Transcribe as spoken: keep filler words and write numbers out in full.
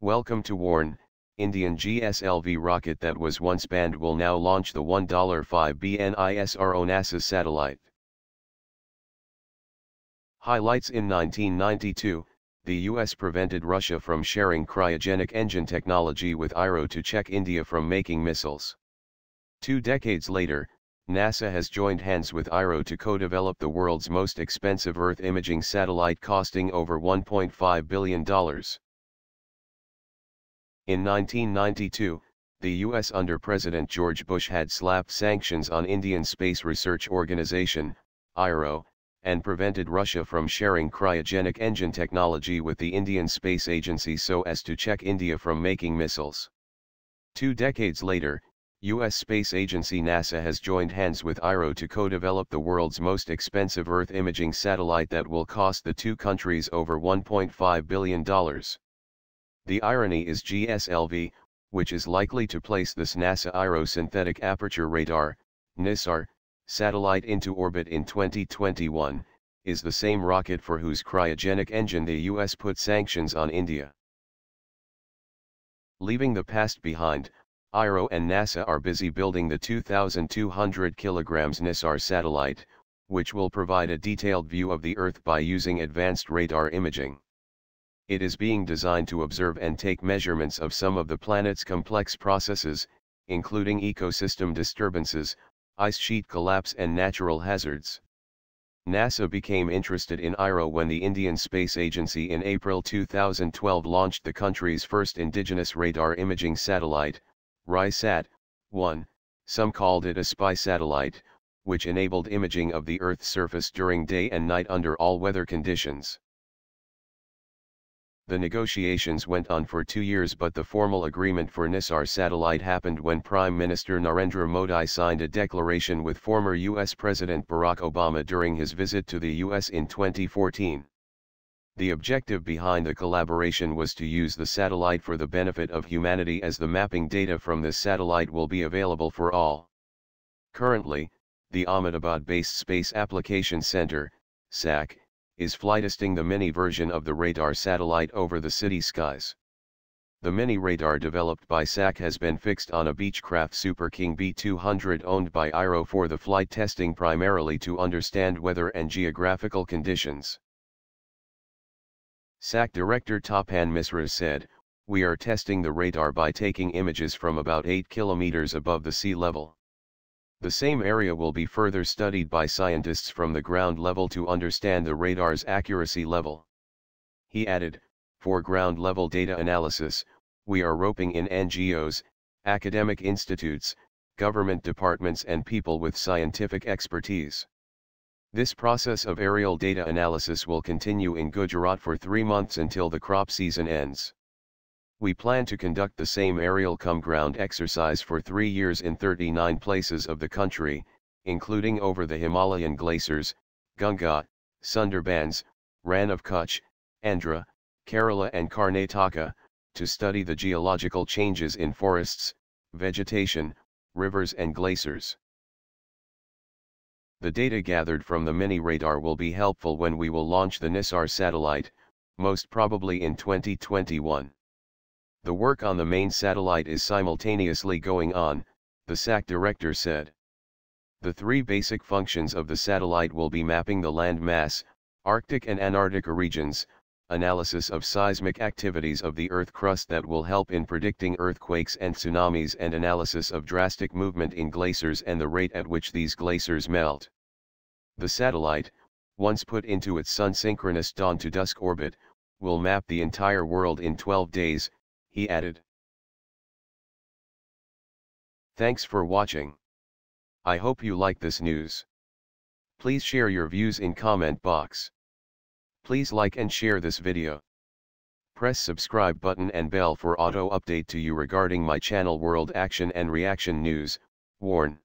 Welcome to Warn, Indian G S L V rocket that was once banned will now launch the one point five billion ISRO-NASA satellite. Highlights. In nineteen ninety-two, the U S prevented Russia from sharing cryogenic engine technology with ISRO to check India from making missiles. Two decades later, NASA has joined hands with ISRO to co-develop the world's most expensive Earth imaging satellite, costing over one point five billion dollars. In nineteen ninety-two, the U S under President George Bush had slapped sanctions on Indian Space Research Organization, ISRO, and prevented Russia from sharing cryogenic engine technology with the Indian Space Agency so as to check India from making missiles. Two decades later, U S Space Agency NASA has joined hands with ISRO to co-develop the world's most expensive Earth imaging satellite that will cost the two countries over one point five billion dollars. The irony is G S L V, which is likely to place this Nasa-Isro Synthetic Aperture Radar, NISAR, satellite into orbit in twenty twenty-one, is the same rocket for whose cryogenic engine the U S put sanctions on India. Leaving the past behind, ISRO and NASA are busy building the two thousand two hundred kilograms NISAR satellite, which will provide a detailed view of the Earth by using advanced radar imaging. It is being designed to observe and take measurements of some of the planet's complex processes, including ecosystem disturbances, ice sheet collapse and natural hazards. NASA became interested in ISRO when the Indian Space Agency in April two thousand twelve launched the country's first indigenous radar imaging satellite, RISAT one, some called it a spy satellite, which enabled imaging of the Earth's surface during day and night under all weather conditions. The negotiations went on for two years, but the formal agreement for NISAR satellite happened when Prime Minister Narendra Modi signed a declaration with former U S President Barack Obama during his visit to the U S in twenty fourteen. The objective behind the collaboration was to use the satellite for the benefit of humanity, as the mapping data from this satellite will be available for all. Currently, the Ahmedabad-based Space Application Center, S A C, is flight testing the mini version of the radar satellite over the city skies. The mini radar developed by S A C has been fixed on a Beechcraft Super King B two hundred owned by ISRO for the flight testing, primarily to understand weather and geographical conditions. S A C Director Tapan Misra said, "We are testing the radar by taking images from about eight kilometers above the sea level. The same area will be further studied by scientists from the ground level to understand the radar's accuracy level." He added, "For ground level data analysis, we are roping in N G Os, academic institutes, government departments and people with scientific expertise. This process of aerial data analysis will continue in Gujarat for three months until the crop season ends. We plan to conduct the same aerial cum ground exercise for three years in thirty-nine places of the country, including over the Himalayan glaciers, Ganga, Sundarbans, Rann of Kutch, Andhra, Kerala and Karnataka, to study the geological changes in forests, vegetation, rivers and glaciers. The data gathered from the mini radar will be helpful when we will launch the NISAR satellite, most probably in twenty twenty-one. The work on the main satellite is simultaneously going on," the S A C director said. The three basic functions of the satellite will be mapping the land mass, Arctic and Antarctica regions, analysis of seismic activities of the Earth crust that will help in predicting earthquakes and tsunamis, and analysis of drastic movement in glaciers and the rate at which these glaciers melt. The satellite, once put into its sun-synchronous dawn to dusk orbit, will map the entire world in twelve days, he added. Thanks for watching. I hope you like this news. Please share your views in comment box. Please like and share this video. Press subscribe button and bell for auto update to you regarding my channel World Action and Reaction News, Warn.